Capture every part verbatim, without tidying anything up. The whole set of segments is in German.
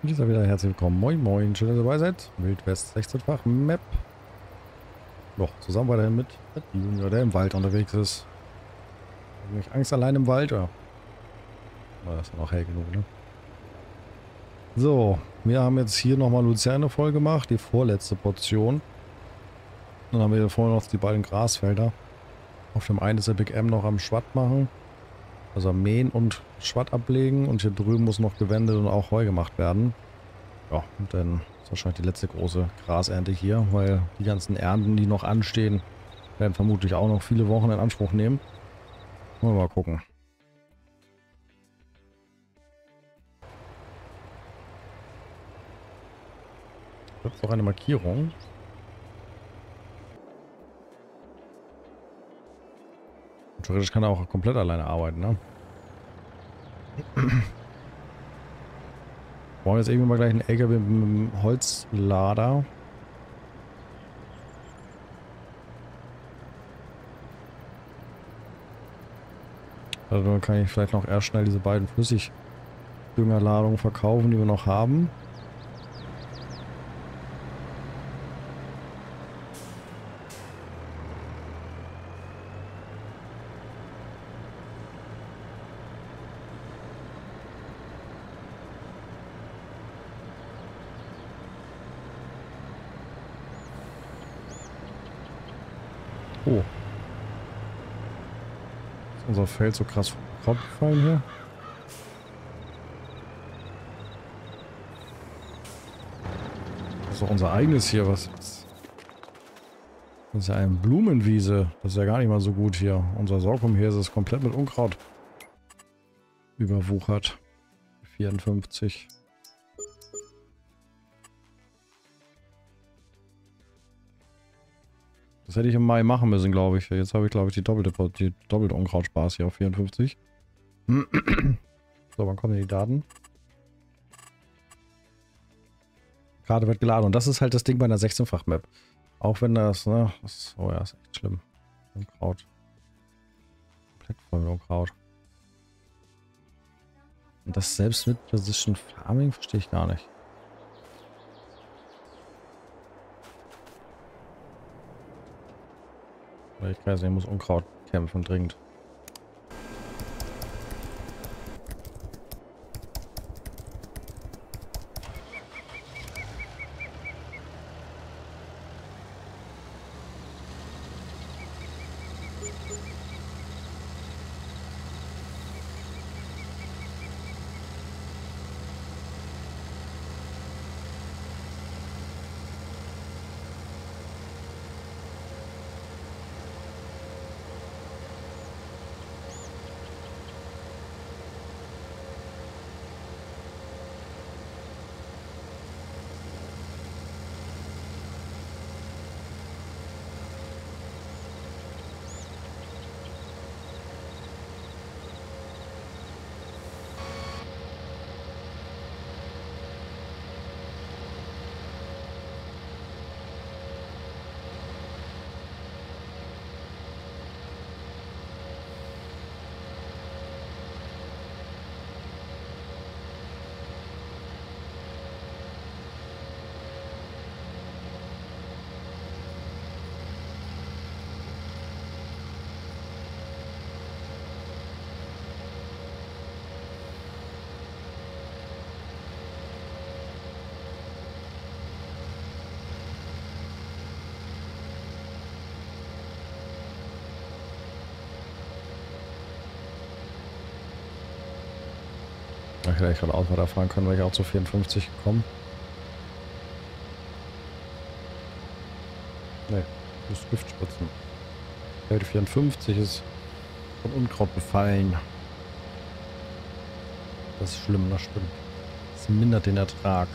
Und dieser wieder herzlich willkommen. Moin moin, schön, dass ihr dabei seid. Wildwest sechzehnfach Map. Doch, zusammen weiterhin mit Junior, der im Wald unterwegs ist. Habe ich Angst allein im Wald? Ja. Na, das ist ja noch hell genug, ne? So, wir haben jetzt hier nochmal Luzerne voll gemacht, die vorletzte Portion. Dann haben wir hier vorne noch die beiden Grasfelder. Auf dem einen ist der Big M noch am Schwatt machen. Also am Mähen und Schwatt ablegen. Und hier drüben muss noch gewendet und auch Heu gemacht werden. Ja, und dann ist wahrscheinlich die letzte große Grasernte hier, weil die ganzen Ernten, die noch anstehen, werden vermutlich auch noch viele Wochen in Anspruch nehmen. Wollen wir mal gucken. Das ist doch eine Markierung. Und theoretisch kann er auch komplett alleine arbeiten, ne? Wir brauchen jetzt irgendwie mal gleich einen L K W mit einem Holzlader. Also dann kann ich vielleicht noch erst schnell diese beiden Flüssigdüngerladungen verkaufen, die wir noch haben. Oh. Ist unser Feld so krass vom Kopf gefallen hier? Das ist doch unser eigenes hier, was ist. Das ist ja eine Blumenwiese. Das ist ja gar nicht mal so gut hier. Unser Sorghum hier ist es komplett mit Unkraut überwuchert. vierundfünfzig. Das hätte ich im Mai machen müssen, glaube ich. Jetzt habe ich, glaube ich, die doppelte, die doppelte Unkrautspaß hier auf vierundfünfzig. So, wann kommen denn die Daten? Gerade wird geladen. Und das ist halt das Ding bei einer sechzehnfach Map. Auch wenn das, ne, das, oh ja, ist echt schlimm. Unkraut. Komplett voll mit Unkraut. Und das selbst mit Precision Farming verstehe ich gar nicht. Weil ich weiß nicht, ich muss Unkraut kämpfen, dringend. Ich hätte geradeaus weiterfahren können, weil ich auch zu vierundfünfzig gekommen. Ne, das ist Giftspritzen. Feld vierundfünfzig ist von Unkraut befallen. Das ist schlimm, das stimmt. Das mindert den Ertrag.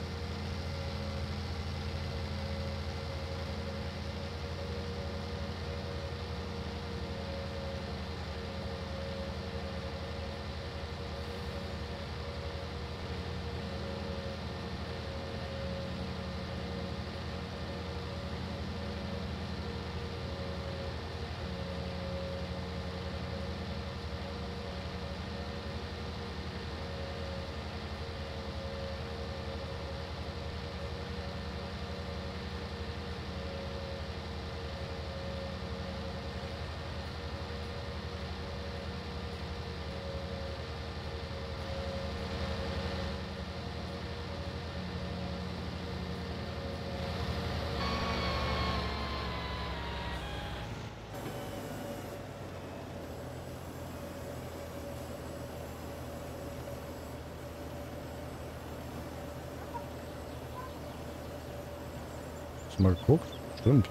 Hast du mal geguckt? Stimmt.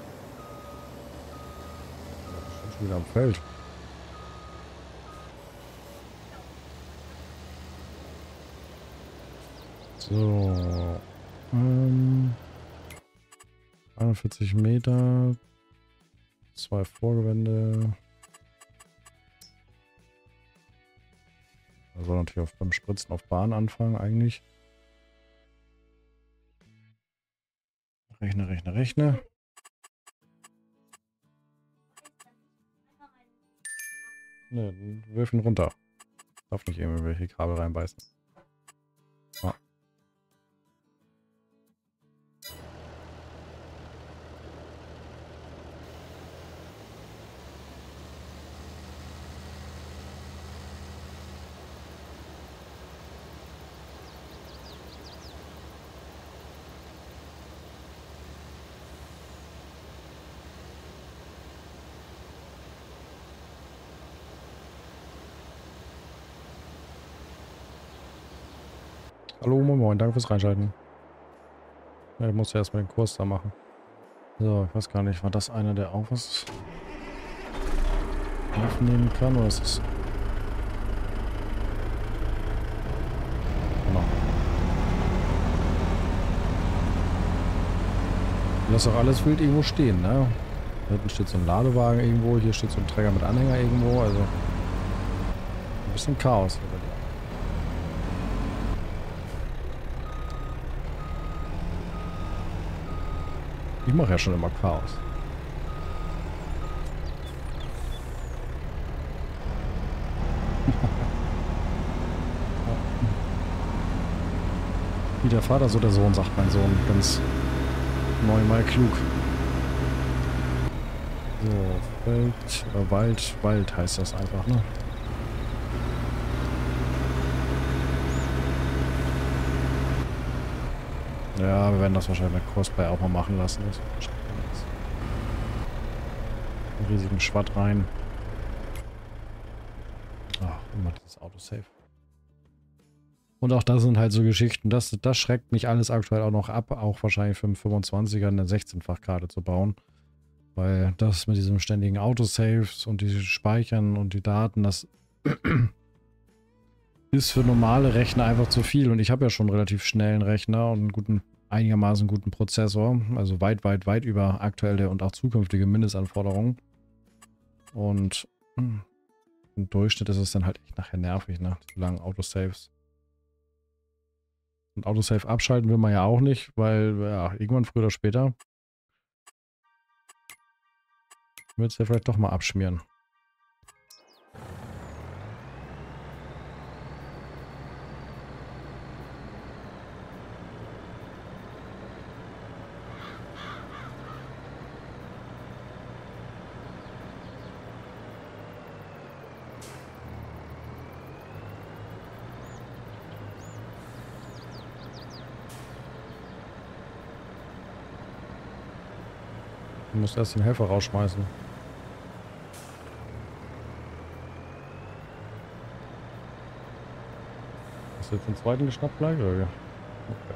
Bestimmt schon wieder am Feld. So. Ähm, einundvierzig Meter. Zwei Vorgewände. Da soll natürlich auch beim Spritzen auf Bahn anfangen eigentlich. Rechne, rechne, rechne. Ne, dann wirf ihn runter. Darf nicht irgendwelche Kabel reinbeißen. Ah. Hallo, moin moin, danke fürs Reinschalten. Ja, ich muss ja erstmal den Kurs da machen. So, ich weiß gar nicht, war das einer, der auch was aufnehmen kann, oder ist das... Genau. Lass doch alles wild irgendwo stehen, ne? Da hinten steht so ein Ladewagen irgendwo, hier steht so ein Träger mit Anhänger irgendwo, also... Ein bisschen Chaos hier bei dir. Ich mache ja schon immer Chaos. Wie der Vater, so der Sohn, sagt mein Sohn. Ganz neunmal klug. So, Feld, oder Wald, Wald heißt das einfach, ne? Ja, wir werden das wahrscheinlich mit Cosplay auch mal machen lassen. Das einen riesigen Schwatt rein. Ach, immer dieses Autosave. Und auch das sind halt so Geschichten, das, das schreckt mich alles aktuell auch noch ab, auch wahrscheinlich für einen fünfundzwanziger eine sechzehnfach-Karte zu bauen. Weil das mit diesem ständigen Autosaves und die Speichern und die Daten, das ist für normale Rechner einfach zu viel. Und ich habe ja schon einen relativ schnellen Rechner und einen guten, einigermaßen guten Prozessor. Also weit, weit, weit über aktuelle und auch zukünftige Mindestanforderungen. Und im Durchschnitt ist es dann halt echt nachher nervig, ne? Die langen Autosaves. Und Autosave abschalten will man ja auch nicht, weil ja, irgendwann früher oder später wird es ja vielleicht doch mal abschmieren. Du musst erst den Helfer rausschmeißen. Hast du jetzt den zweiten geschnappt gleich, oder wie? Okay.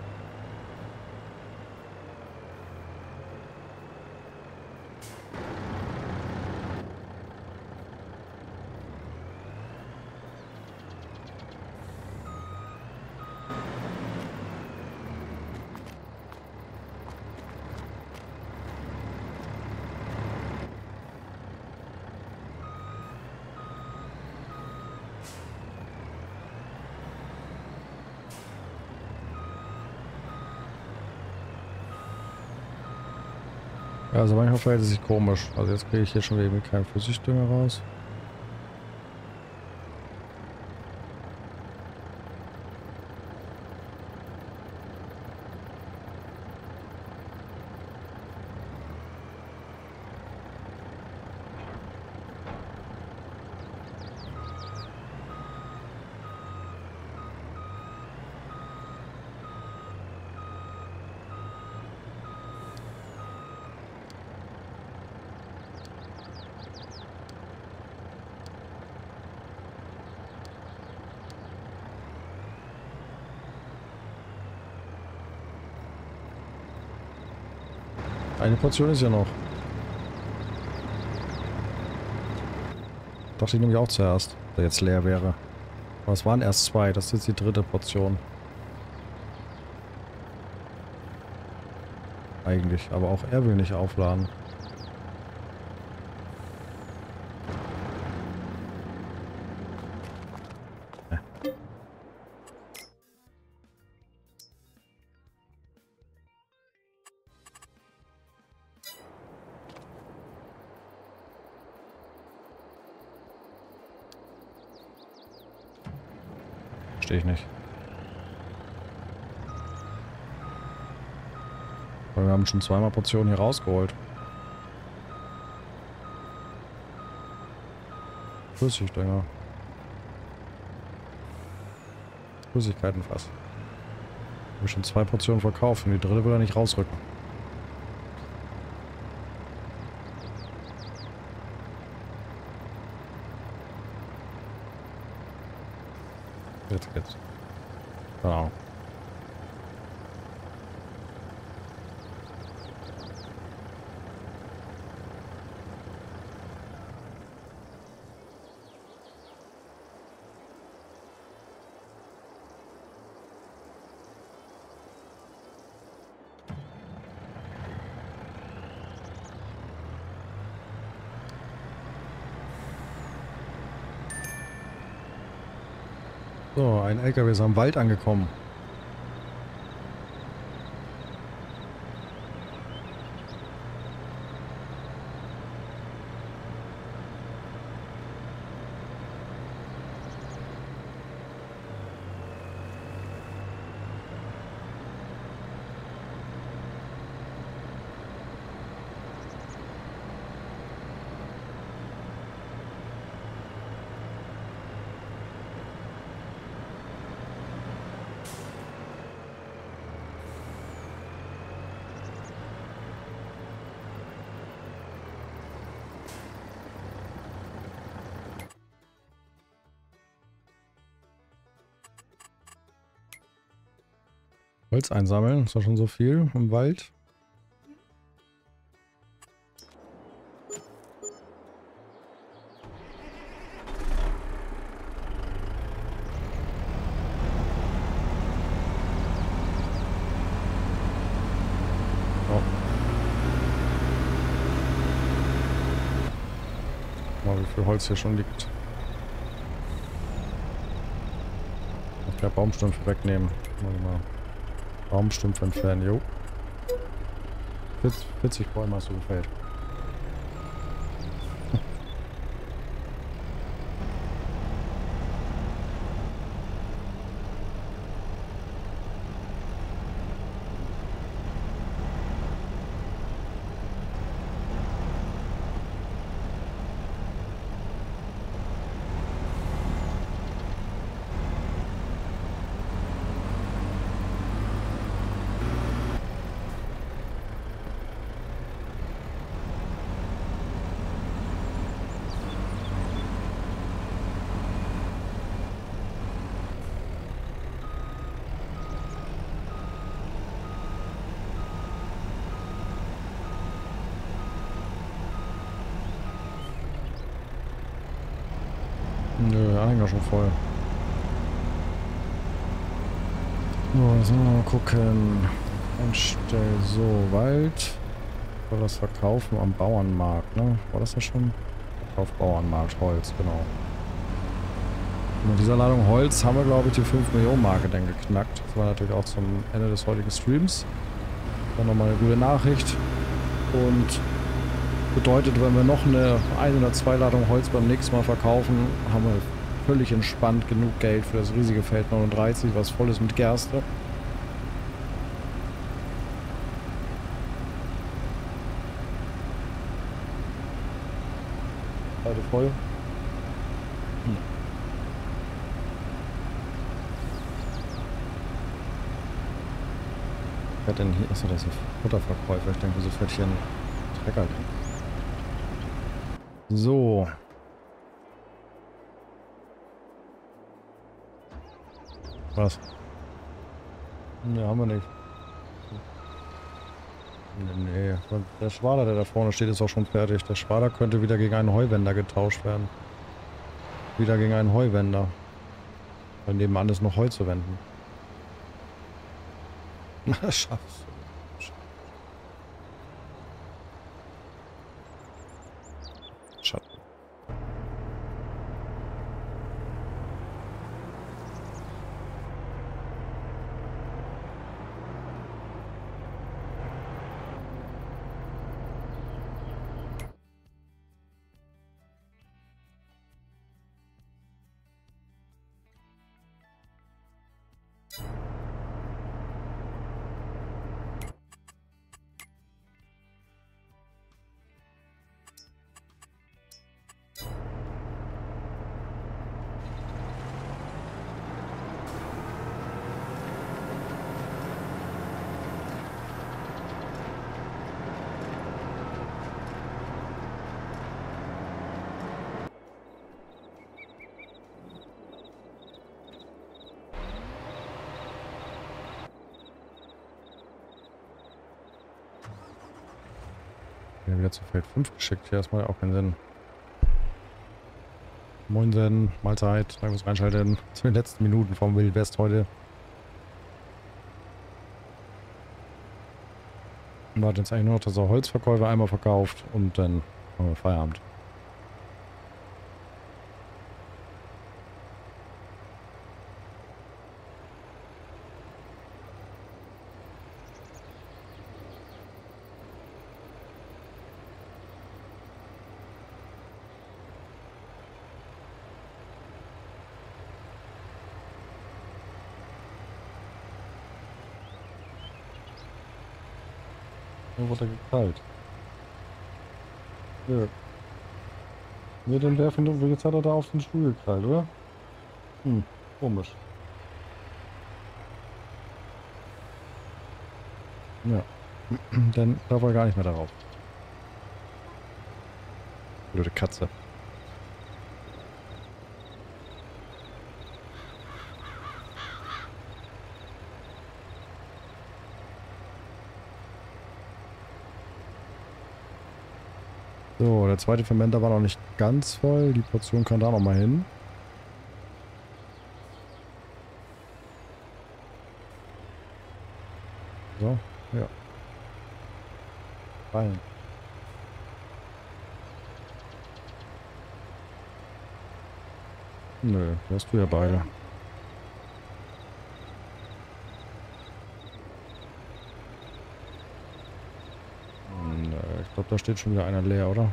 Ja, also manchmal verhält es sich komisch. Also jetzt kriege ich hier schon irgendwie keinen Flüssigdünger raus. Eine Portion ist ja noch. Dachte ich nämlich auch zuerst, dass der jetzt leer wäre. Aber es waren erst zwei. Das ist jetzt die dritte Portion. Eigentlich. Aber auch er will nicht aufladen. Ja. Verstehe ich nicht. Weil wir haben schon zweimal Portionen hier rausgeholt. Flüssigdinger. Flüssigkeitenfass. Habe ich schon zwei Portionen verkauft und die dritte will er nicht rausrücken. Jetzt geht's. Genau. So, ein L K W ist am Wald angekommen. Holz einsammeln, ist doch schon so viel im Wald. Oh. Mal, wie viel Holz hier schon liegt. Ich kann Baumstümpfe wegnehmen. Warte mal. Baumstumpf entfernen, jo. vierzig Bäume hast du gefällt. Nö, Anhänger schon voll. So, jetzt mal gucken. Einstell so, Wald. Soll das verkaufen am Bauernmarkt, ne? War das ja schon? Verkauf Bauernmarkt, Holz, genau. Und mit dieser Ladung Holz haben wir, glaube ich, die fünf Millionen Marke dann geknackt. Das war natürlich auch zum Ende des heutigen Streams. Dann nochmal eine gute Nachricht. Und bedeutet, wenn wir noch eine ein oder zwei Ladungen Holz beim nächsten Mal verkaufen, haben wir völlig entspannt genug Geld für das riesige Feld neununddreißig, was voll ist mit Gerste. Beide voll. Hm. Wer hat denn hier? Achso, das ist ein Futterverkäufer. Ich denke, so fährt hier ein Trecker drin. So. Was? Ne, haben wir nicht. Nee, nee. Der Schwader, der da vorne steht, ist auch schon fertig. Der Schwader könnte wieder gegen einen Heuwender getauscht werden. Wieder gegen einen Heuwender. Weil nebenan ist noch Heu zu wenden. Das schaffst du. Schatten. Ja, wieder zu Feld fünf geschickt. Hier erstmal auch keinen Sinn. Moinsen, Mahlzeit. Ich muss reinschalten. Zu den letzten Minuten vom Wild West heute. Und warten jetzt eigentlich nur noch, dass er Holzverkäufer einmal verkauft und dann haben wir Feierabend. Dann wurde er gekalt. Ja. Nee, dann werfen wir jetzt hat er da auf den Stuhl gekalt, oder? Hm, komisch. Ja. Dann darf er gar nicht mehr darauf. Blöde Katze. So, der zweite Fermenter war noch nicht ganz voll. Die Portion kann da noch mal hin. So, ja. Rein. Nö, das hast du ja beide. Nö, ich glaube, da steht schon wieder einer leer, oder?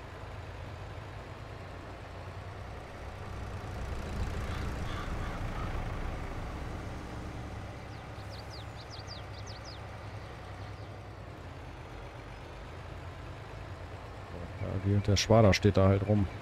Ja, der Schwader steht da halt rum.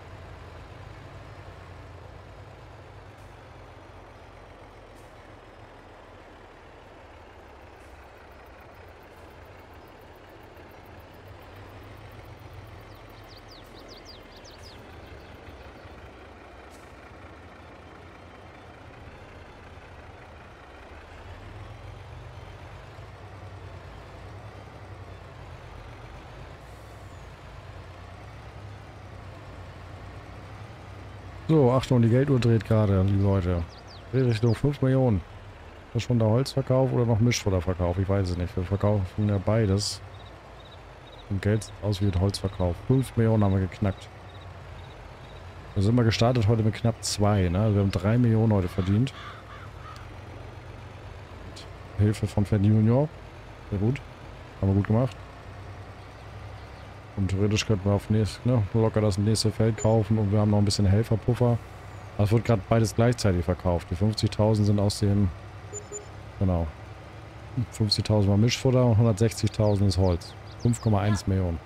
So, Achtung, die Gelduhr dreht gerade, liebe Leute. Drehrichtung fünf Millionen. Ist das schon der Holzverkauf oder noch Mischfutterverkauf? Ich weiß es nicht. Wir verkaufen ja beides. Und Geld sieht aus wie ein Holzverkauf. fünf Millionen haben wir geknackt. Da sind wir gestartet heute mit knapp zwei, ne? Also wir haben drei Millionen heute verdient. Mit Hilfe von Fed Junior. Sehr gut. Haben wir gut gemacht. Und theoretisch könnten wir auf nächst, ne, locker das nächste Feld kaufen und wir haben noch ein bisschen Helferpuffer. Aber es wird gerade beides gleichzeitig verkauft. Die fünfzigtausend sind aus dem, genau, fünfzigtausend war Mischfutter und hundertsechzigtausend ist Holz. fünf Komma eins Millionen.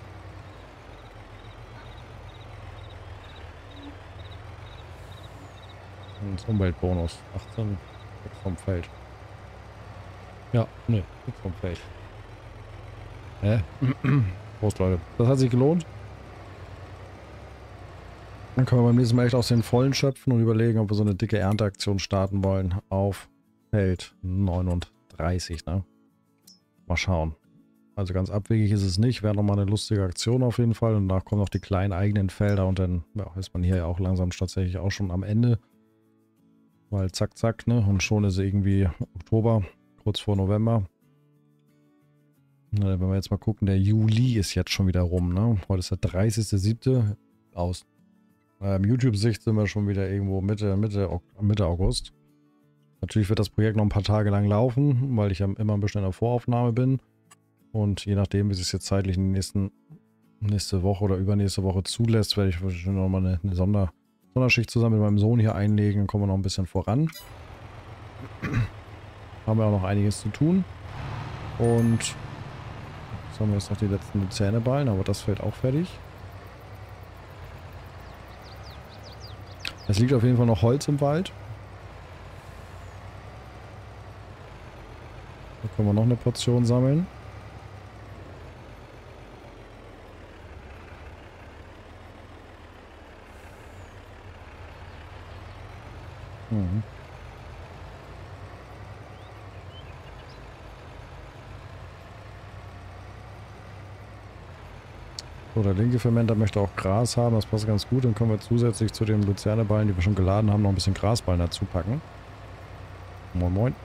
Und Umweltbonus. achtzehn vom Feld. Ja, ne, vom Feld. Hä? Prost, Leute. Das hat sich gelohnt. Dann können wir beim nächsten Mal echt aus den Vollen schöpfen und überlegen, ob wir so eine dicke Ernteaktion starten wollen auf Feld neununddreißig, ne? Mal schauen. Also ganz abwegig ist es nicht. Wäre nochmal eine lustige Aktion auf jeden Fall. Und danach kommen noch die kleinen eigenen Felder und dann ja, ist man hier ja auch langsam tatsächlich auch schon am Ende. Weil zack, zack, ne? Und schon ist irgendwie Oktober, kurz vor November. Na, wenn wir jetzt mal gucken, der Juli ist jetzt schon wieder rum, ne? Heute ist der dreißigste siebte Aus ähm, YouTube-Sicht sind wir schon wieder irgendwo Mitte, Mitte, Mitte August. Natürlich wird das Projekt noch ein paar Tage lang laufen, weil ich ja immer ein bisschen in der Voraufnahme bin. Und je nachdem, wie es jetzt zeitlich in die nächsten, nächste Woche oder übernächste Woche zulässt, werde ich wahrscheinlich nochmal eine, eine Sonder, Sonderschicht zusammen mit meinem Sohn hier einlegen. Dann kommen wir noch ein bisschen voran. Haben wir auch noch einiges zu tun. Und jetzt haben wir jetzt noch die letzten Zähneballen, aber das fällt auch fertig. Es liegt auf jeden Fall noch Holz im Wald. Da können wir noch eine Portion sammeln. Mhm. So, der linke Fermenter möchte auch Gras haben, das passt ganz gut. Dann können wir zusätzlich zu den Luzerneballen, die wir schon geladen haben, noch ein bisschen Grasballen dazu packen. Moin moin.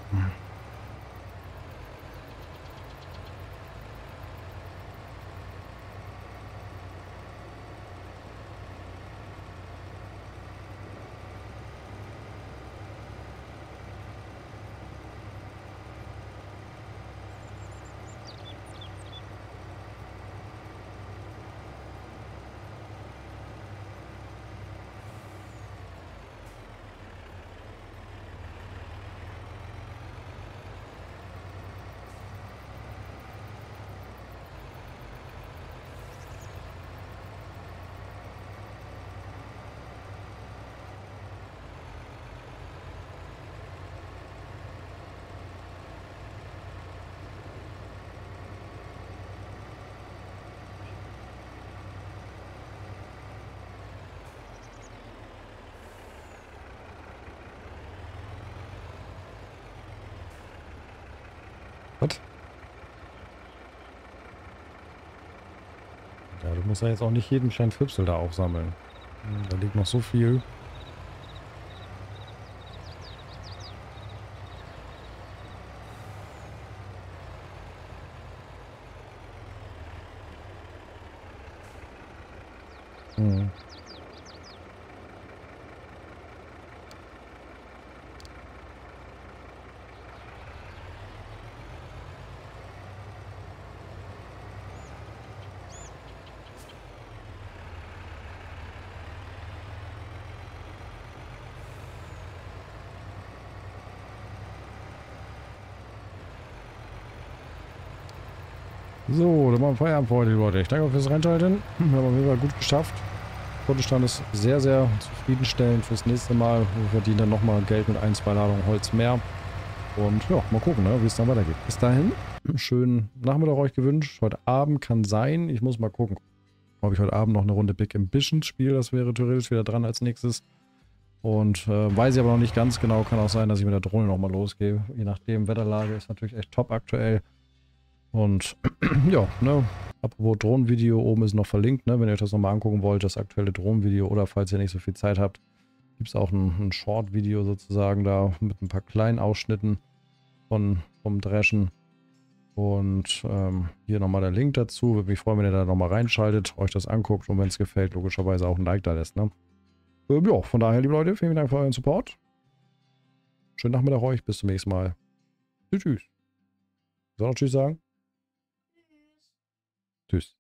Was? Ja, du musst ja jetzt auch nicht jeden kleinen Füpsel da aufsammeln. Da liegt noch so viel. Mhm. So, dann machen wir Feierabend für heute, Leute. Ich danke euch fürs Reinschalten. Wir haben auf jeden Fall gut geschafft. Kontostand ist sehr, sehr zufriedenstellend fürs nächste Mal. Wir verdienen dann nochmal Geld mit ein, zwei Ladungen Holz mehr. Und ja, mal gucken, ne, wie es dann weitergeht. Bis dahin, schönen Nachmittag euch gewünscht. Heute Abend kann sein. Ich muss mal gucken, ob ich heute Abend noch eine Runde Big Ambitions spiele. Das wäre theoretisch wieder dran als nächstes. Und äh, weiß ich aber noch nicht ganz genau. Kann auch sein, dass ich mit der Drohne nochmal losgehe. Je nachdem, Wetterlage ist natürlich echt top aktuell. Und ja, ne, apropos Drohnenvideo, oben ist noch verlinkt, ne, wenn ihr euch das nochmal angucken wollt, das aktuelle Drohnenvideo, oder falls ihr nicht so viel Zeit habt, gibt es auch ein, ein Short-Video sozusagen da mit ein paar kleinen Ausschnitten von, vom Dreschen. Und ähm, hier nochmal der Link dazu. Würde mich freuen, wenn ihr da nochmal reinschaltet, euch das anguckt und wenn es gefällt, logischerweise auch ein Like da lässt, ne. Ähm, ja, von daher, liebe Leute, vielen Dank für euren Support. Schönen Nachmittag euch, bis zum nächsten Mal. Tschüss, tschüss. Soll noch Tschüss sagen? Tschüss.